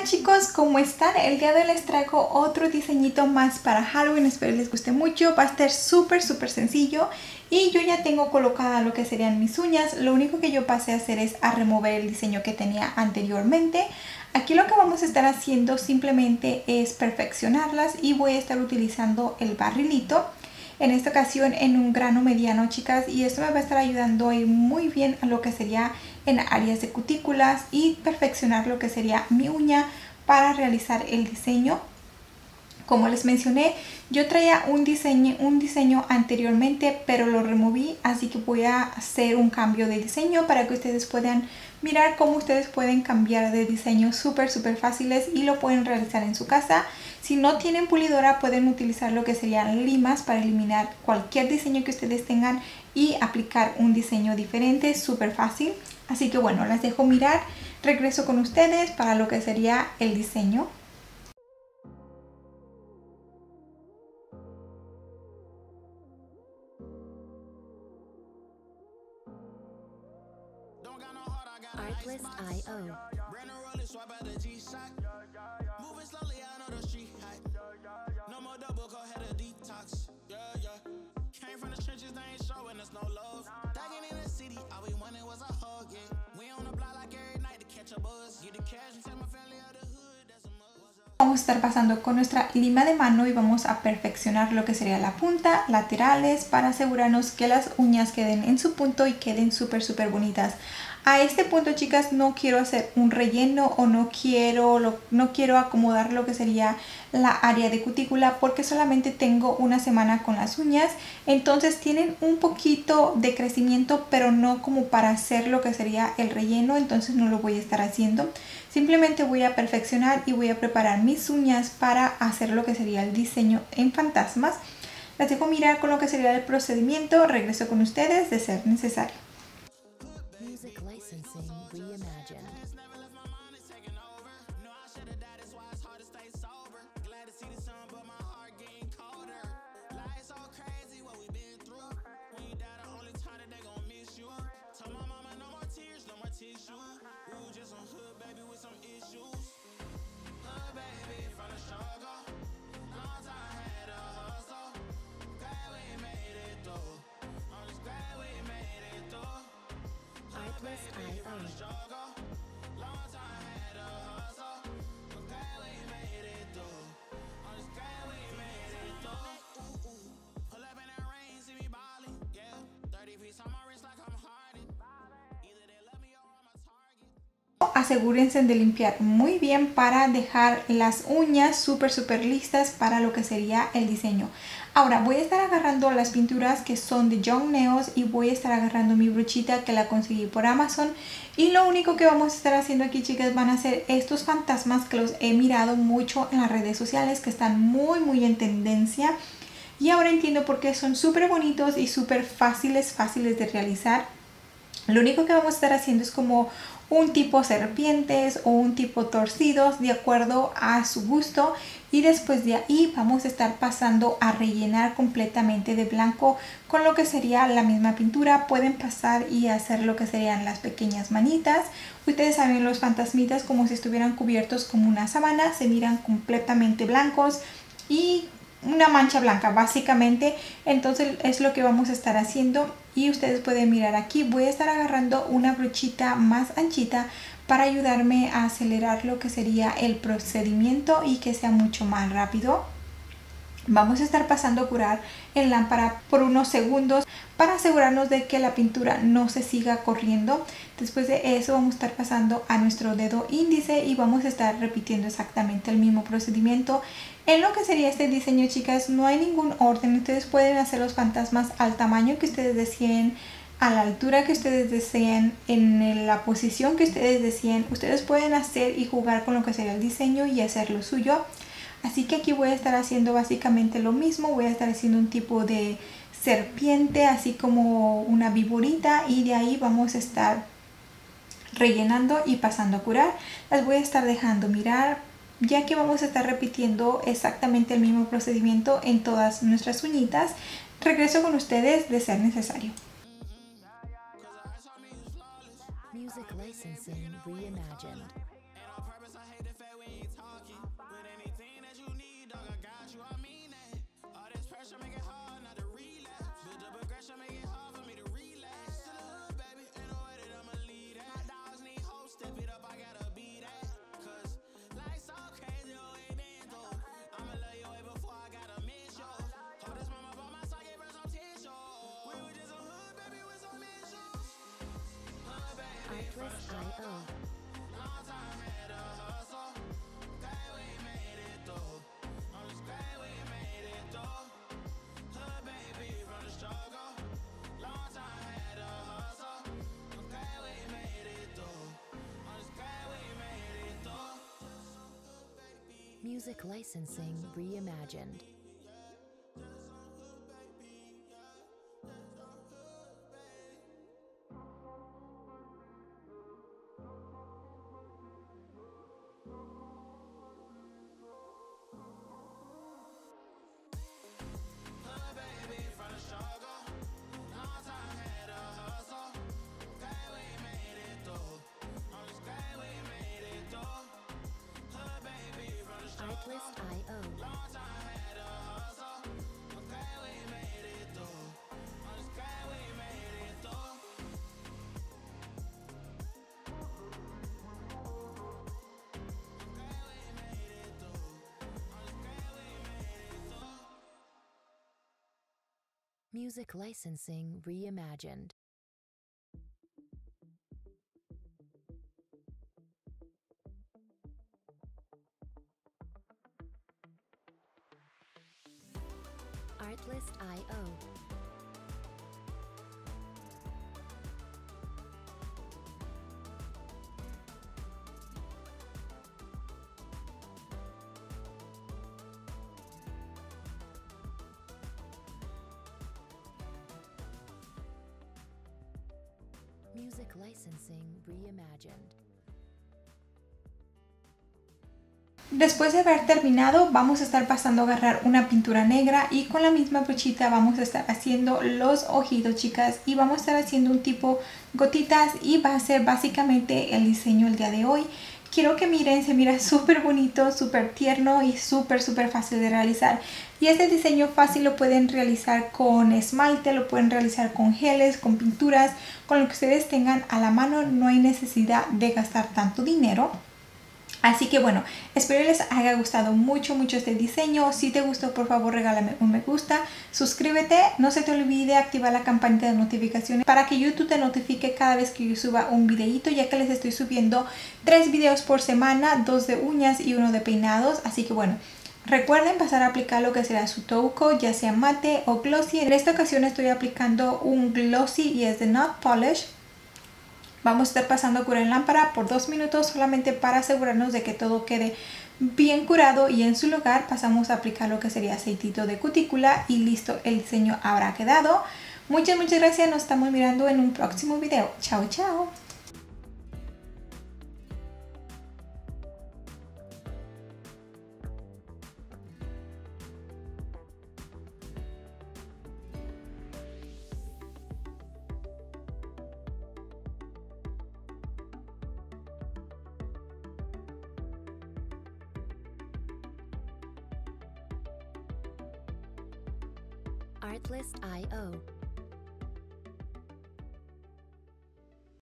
Hola chicos, ¿cómo están? El día de hoy les traigo otro diseñito más para Halloween, espero les guste mucho. Va a estar súper sencillo y yo ya tengo colocada lo que serían mis uñas. Lo único que yo pasé a hacer es a remover el diseño que tenía anteriormente. Aquí lo que vamos a estar haciendo simplemente es perfeccionarlas y voy a estar utilizando el barrilito. En esta ocasión en un grano mediano, chicas, y esto me va a estar ayudando a ir muy bien a lo que sería en áreas de cutículas y perfeccionar lo que sería mi uña para realizar el diseño. Como les mencioné, yo traía un diseño anteriormente, pero lo removí, así que voy a hacer un cambio de diseño para que ustedes puedan mirar cómo ustedes pueden cambiar de diseño súper fáciles y lo pueden realizar en su casa. Si no tienen pulidora, pueden utilizar lo que serían limas para eliminar cualquier diseño que ustedes tengan y aplicar un diseño diferente, súper fácil. Así que bueno, las dejo mirar, regreso con ustedes para lo que sería el diseño. Artlist.io. Vamos a estar pasando con nuestra lima de mano y vamos a perfeccionar lo que sería la punta, laterales, para asegurarnos que las uñas queden en su punto y queden súper bonitas. A este punto, chicas, no quiero hacer un relleno o no quiero acomodar lo que sería la área de cutícula porque solamente tengo una semana con las uñas. Entonces tienen un poquito de crecimiento, pero no como para hacer lo que sería el relleno. Entonces no lo voy a estar haciendo. Simplemente voy a perfeccionar y voy a preparar mis uñas para hacer lo que sería el diseño en fantasmas. Las dejo mirar con lo que sería el procedimiento. Regreso con ustedes de ser necesario. Music licensing reimagined. Artlist.io. Asegúrense de limpiar muy bien para dejar las uñas súper listas para lo que sería el diseño. Ahora voy a estar agarrando las pinturas que son de Young Nails y voy a estar agarrando mi brochita que la conseguí por Amazon. Y lo único que vamos a estar haciendo aquí, chicas, van a ser estos fantasmas que los he mirado mucho en las redes sociales, que están muy en tendencia. Y ahora entiendo por qué son súper bonitos y súper fáciles de realizar. Lo único que vamos a estar haciendo es como un tipo serpientes o un tipo torcidos de acuerdo a su gusto, y después de ahí vamos a estar pasando a rellenar completamente de blanco con lo que sería la misma pintura. Pueden pasar y hacer lo que serían las pequeñas manitas. Ustedes saben, los fantasmitas como si estuvieran cubiertos como una sábana, se miran completamente blancos y una mancha blanca básicamente. Entonces es lo que vamos a estar haciendo y ustedes pueden mirar aquí. Voy a estar agarrando una brochita más anchita para ayudarme a acelerar lo que sería el procedimiento y que sea mucho más rápido. Vamos a estar pasando a curar en lámpara por unos segundos para asegurarnos de que la pintura no se siga corriendo. Después de eso vamos a estar pasando a nuestro dedo índice y vamos a estar repitiendo exactamente el mismo procedimiento. En lo que sería este diseño, chicas, no hay ningún orden. Ustedes pueden hacer los fantasmas al tamaño que ustedes deseen, a la altura que ustedes deseen, en la posición que ustedes deseen. Ustedes pueden hacer y jugar con lo que sería el diseño y hacer lo suyo. Así que aquí voy a estar haciendo básicamente lo mismo. Voy a estar haciendo un tipo de serpiente, así como una viborita, y de ahí vamos a estar rellenando y pasando a curar. Las voy a estar dejando mirar, ya que vamos a estar repitiendo exactamente el mismo procedimiento en todas nuestras uñitas. Regreso con ustedes de ser necesario. Music licensing reimagined. Artlist.io. Music licensing reimagined. Artlist.io. Music licensing reimagined. Artlist.io. Music licensing reimagined. Después de haber terminado, vamos a estar pasando a agarrar una pintura negra y con la misma brochita vamos a estar haciendo los ojitos, chicas, y vamos a estar haciendo un tipo gotitas y va a ser básicamente el diseño el día de hoy. Quiero que miren, se mira súper bonito, súper tierno y súper fácil de realizar. Y este diseño fácil lo pueden realizar con esmalte, lo pueden realizar con geles, con pinturas, con lo que ustedes tengan a la mano. No hay necesidad de gastar tanto dinero. Así que bueno, espero les haya gustado mucho este diseño. Si te gustó, por favor regálame un me gusta, suscríbete, no se te olvide activar la campanita de notificaciones para que YouTube te notifique cada vez que yo suba un videito, ya que les estoy subiendo 3 videos por semana, 2 de uñas y 1 de peinados. Así que bueno, recuerden pasar a aplicar lo que será su touco, ya sea mate o glossy. En esta ocasión estoy aplicando un glossy y es de Not Polish. Vamos a estar pasando a curar en lámpara por 2 minutos solamente para asegurarnos de que todo quede bien curado, y en su lugar pasamos a aplicar lo que sería aceitito de cutícula y listo, el diseño habrá quedado. Muchas gracias, nos estamos mirando en un próximo video. Chao, chao. Artlist.io.